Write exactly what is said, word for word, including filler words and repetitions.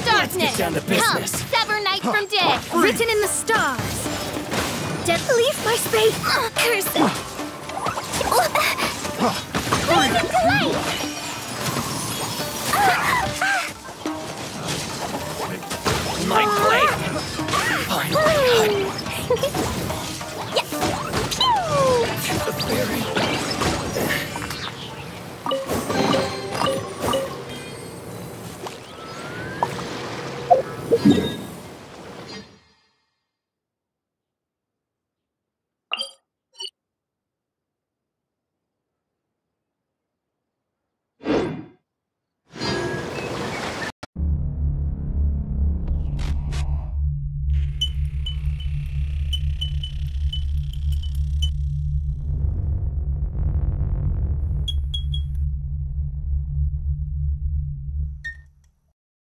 darkness. down to Come, business. sever night from day. Written in the stars. Death, leave my space. Oh, curse it. Leave it to light. My blade! Finally, Yeah. Pew! the fairy. Yeah.